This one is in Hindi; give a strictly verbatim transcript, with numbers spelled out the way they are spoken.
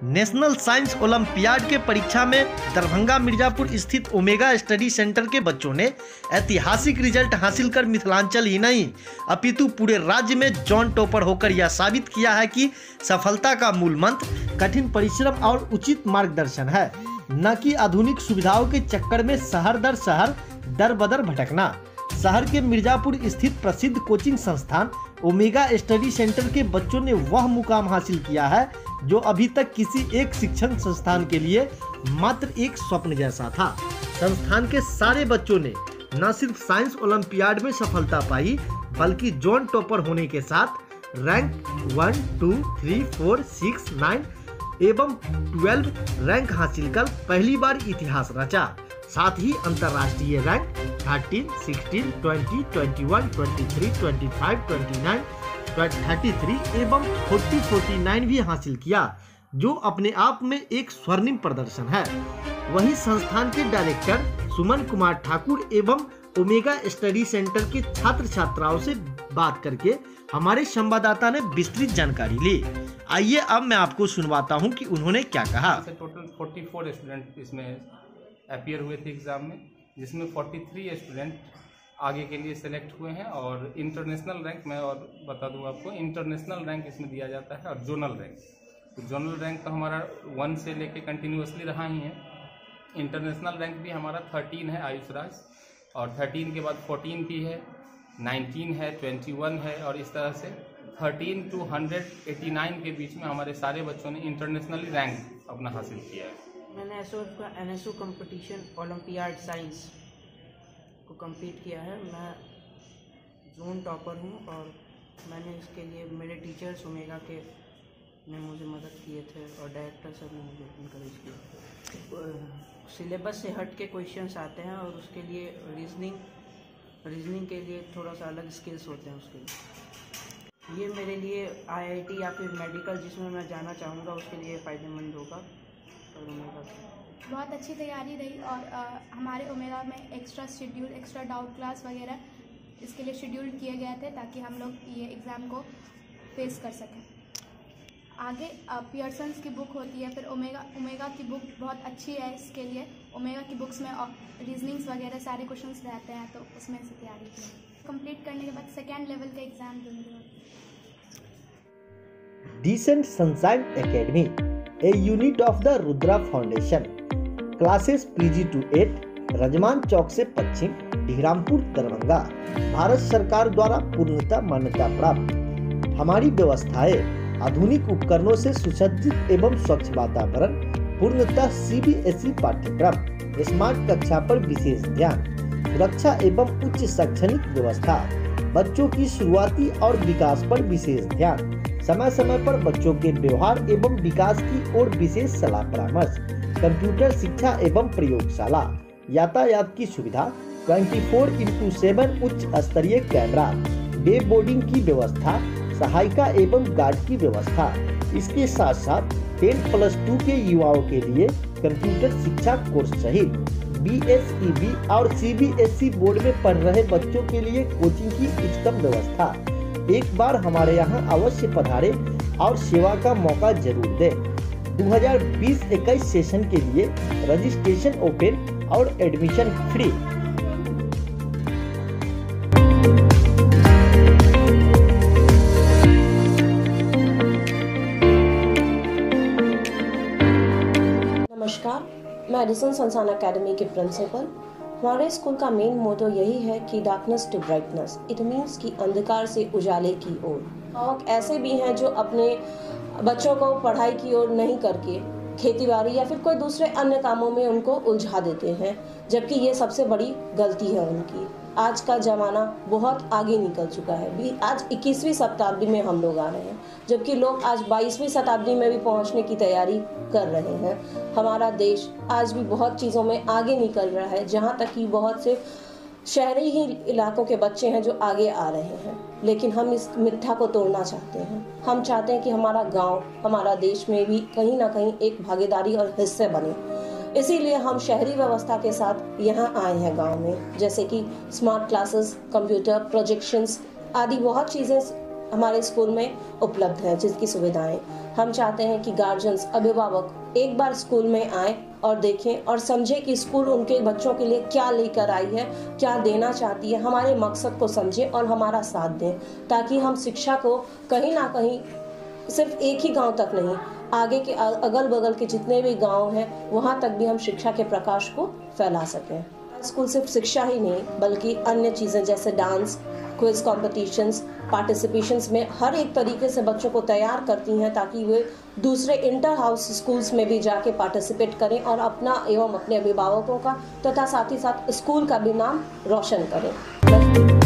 नेशनल साइंस ओलंपियाड के परीक्षा में दरभंगा मिर्जापुर स्थित ओमेगा स्टडी सेंटर के बच्चों ने ऐतिहासिक रिजल्ट हासिल कर मिथिलांचल ही नहीं अपितु पूरे राज्य में जॉन टॉपर होकर यह साबित किया है कि सफलता का मूल मंत्र कठिन परिश्रम और उचित मार्गदर्शन है, न कि आधुनिक सुविधाओं के चक्कर में शहर दर शहर दर बदर भटकना। शहर के मिर्जापुर स्थित प्रसिद्ध कोचिंग संस्थान ओमेगा स्टडी सेंटर के बच्चों ने वह मुकाम हासिल किया है जो अभी तक किसी एक शिक्षण संस्थान के लिए मात्र एक स्वप्न जैसा था। संस्थान के सारे बच्चों ने न सिर्फ साइंस ओलंपियाड में सफलता पाई बल्कि जॉन टॉपर होने के साथ rank one, two, three, four, six, nine एवं ट्वेल्व रैंक हासिल कर पहली बार इतिहास रचा। साथ ही अंतर्राष्ट्रीय rank thirteen, sixteen, twenty, twenty one, twenty three, twenty five, twenty nine, thirty three एवं फोर्टी, फोर्टी नाइन भी हासिल किया, जो अपने आप में एक स्वर्णिम प्रदर्शन है। वहीं संस्थान के डायरेक्टर सुमन कुमार ठाकुर एवं ओमेगा स्टडी सेंटर के छात्र छात्राओं से बात करके हमारे संवाददाता ने विस्तृत जानकारी ली। आइए अब मैं आपको सुनवाता हूं कि उन्होंने क्या कहा। टोटल चौवालीस स्टूडेंट इसमें अपीयर हुए थे एग्जाम में, जिसमें तैंतालीस स्टूडेंट आगे के लिए सेलेक्ट हुए हैं और इंटरनेशनल रैंक मैं और बता दूं आपको, इंटरनेशनल रैंक इसमें दिया जाता है और जोनल रैंक। तो जोनल रैंक तो हमारा वन से लेके कंटिन्यूसली रहा ही है। इंटरनेशनल रैंक भी हमारा थर्टीन है आयुष राज, और थर्टीन के बाद फोर्टीन भी है, नाइनटीन है, ट्वेंटी वन है, और इस तरह से thirteen to hundred eighty nine के बीच में हमारे सारे बच्चों ने इंटरनेशनली रैंक अपना हासिल किया है। मैंने एसओ का एनएसओ कंपटीशन ओलंपियाड साइंस को कंप्लीट किया है। मैं जोन टॉपर हूँ और मैंने इसके लिए मेरे टीचर्स ओमेगा के ने मुझे मदद किए थे और डायरेक्टर सर ने मुझे इनकरेज किया। सिलेबस से हट के क्वेश्चंस आते हैं और उसके लिए रीजनिंग रीजनिंग के लिए थोड़ा सा अलग स्किल्स होते हैं उसके लिए। ये मेरे लिए आईआईटी या फिर मेडिकल जिसमें मैं जाना चाहूँगा उसके लिए फ़ायदेमंद होगा। बहुत अच्छी तैयारी रही और आ, हमारे ओमेगा में extra schedule, extra doubt class वगैरह इसके लिए शेड्यूल किए गए थे ताकि हम लोग ये एग्ज़ाम को फेस कर सकें। आगे पियर्सन्स की बुक होती है, फिर ओमेगा ओमेगा की बुक बहुत अच्छी है इसके लिए। ओमेगा की बुक्स में रीजनिंग्स वगैरह सारे क्वेश्चंस रहते हैं, तो उसमें से तैयारी की। कंप्लीट करने के बाद सेकेंड लेवल का एग्ज़ाम दूंगी। Decent sunshine academy, a unit of the Rudra foundation, classes PG to eight, Rajman चौक से पश्चिम, ढीरामपुर, दरभंगा। भारत सरकार द्वारा पूर्णतः मान्यता प्राप्त। हमारी व्यवस्थाएं आधुनिक उपकरणों से सुसज्जित एवं स्वच्छ वातावरण, पूर्णतः सीबीएसई पाठ्यक्रम, स्मार्ट कक्षा पर विशेष ध्यान, सुरक्षा एवं उच्च शैक्षणिक व्यवस्था, बच्चों की शुरुआती और विकास पर विशेष ध्यान, समय समय पर बच्चों के व्यवहार एवं विकास की ओर विशेष सलाह परामर्श, कंप्यूटर शिक्षा एवं प्रयोगशाला, यातायात की सुविधा, चौबीस इंटू सेवन उच्च स्तरीय कैमरा, डे बोर्डिंग की व्यवस्था, सहायिका एवं गार्ड की व्यवस्था। इसके साथ साथ टेन प्लस टू के युवाओं के लिए कंप्यूटर शिक्षा कोर्स सहित बीएसईबी और सीबीएसई बोर्ड में पढ़ रहे बच्चों के लिए कोचिंग की उच्चतम व्यवस्था। एक बार हमारे यहाँ अवश्य पधारे और सेवा का मौका जरूर दें। दो हज़ार बीस इक्कीस सेशन के लिए रजिस्ट्रेशन ओपन और एडमिशन फ्री। नमस्कार, मैं एडिसन सनशाइन एकेडमी के प्रिंसिपल। हमारे स्कूल का मेन मोटो यही है कि darkness to brightness, it means कि अंधकार से उजाले की ओर। और ऐसे भी हैं जो अपने बच्चों को पढ़ाई की ओर नहीं करके खेतीबाड़ी या फिर कोई दूसरे अन्य कामों में उनको उलझा देते हैं, जबकि ये सबसे बड़ी गलती है उनकी। आज का ज़माना बहुत आगे निकल चुका है, भी आज इक्कीसवीं शताब्दी में हम लोग आ रहे हैं, जबकि लोग आज बाईसवीं शताब्दी में भी पहुंचने की तैयारी कर रहे हैं। हमारा देश आज भी बहुत चीज़ों में आगे निकल रहा है, जहां तक कि बहुत से शहरी ही इलाकों के बच्चे हैं जो आगे आ रहे हैं। लेकिन हम इस मिथ्या को तोड़ना चाहते हैं। हम चाहते हैं कि हमारा गाँव, हमारा देश में भी कहीं ना कहीं एक भागीदारी और हिस्से बने। इसीलिए हम शहरी व्यवस्था के साथ यहाँ आए हैं गांव में, जैसे कि स्मार्ट क्लासेस, कंप्यूटर, प्रोजेक्शंस आदि बहुत चीज़ें हमारे स्कूल में उपलब्ध है, जिसकी सुविधाएं हम चाहते हैं कि गार्जियंस, अभिभावक एक बार स्कूल में आए और देखें और समझें कि स्कूल उनके बच्चों के लिए क्या लेकर आई है, क्या देना चाहती है, हमारे मकसद को समझें और हमारा साथ दें, ताकि हम शिक्षा को कहीं ना कहीं सिर्फ एक ही गांव तक नहीं, आगे के अगल बगल के जितने भी गांव हैं वहां तक भी हम शिक्षा के प्रकाश को फैला सकें। स्कूल सिर्फ शिक्षा ही नहीं बल्कि अन्य चीज़ें जैसे डांस, क्विज कॉम्पिटिशन्स, पार्टिसिपेशंस में हर एक तरीके से बच्चों को तैयार करती हैं ताकि वे दूसरे इंटर हाउस स्कूल्स में भी जाके पार्टिसिपेट करें और अपना एवं अपने अभिभावकों का तथा साथ ही साथ स्कूल का भी नाम रोशन करें।